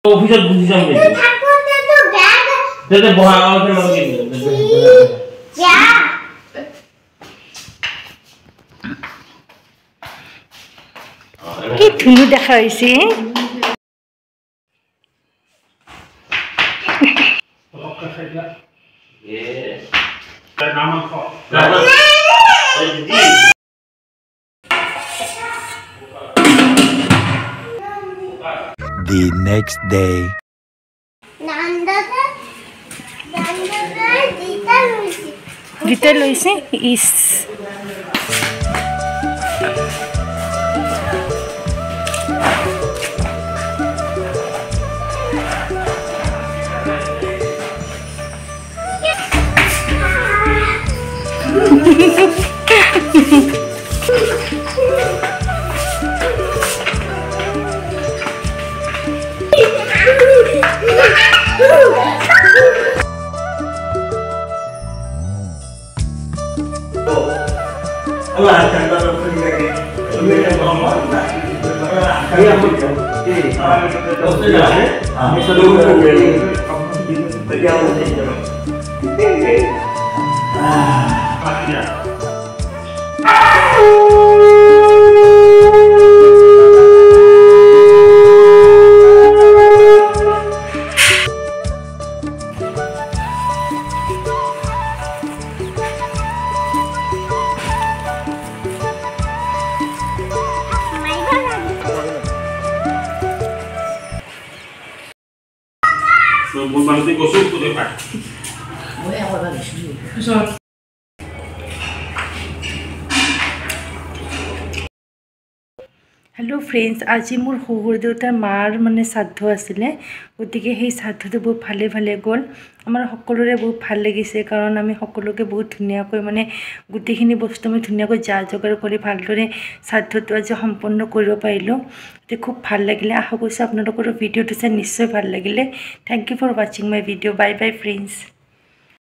অফিসত বুঝি যাম কিন্তু থাকতে তো ব্যাগ তেতে বহা আউতে লগে যা কি ধুনু দেখা হইছে The next day. Dita Luisi is Allah tanda pergi lagi. Ini mama. Ini apa? Ini seluruh beli. Berjauh saja. Ya. Bukan gosok tuh deh Pak. Boleh apa lagi sih? Hello friends आज मोर शहुर देउतार मार माने श्राद्ध आছিলে গতিকে সেই শ্ৰাদ্ধটো বহুত ভালে ভালে গ'ল আমাৰ সকলোৰে বহুত ভাল লাগিছে কাৰণ আমি সকলোকে বহুত ধুনিয়াকৈ মানে গুটিখিনি বস্তু আমি ধুনিয়াকৈ যা যোগাৰ কৰি ভালদৰে শ্ৰাদ্ধটো আজি সম্পন্ন কৰিব পাৰিলো তে খুব ভাল লাগিলে আশা কৰিছো আপোনালোকৰ ভিডিঅটো চাই নিশ্চয় ভাল লাগিলে thank you for watching my video bye bye friends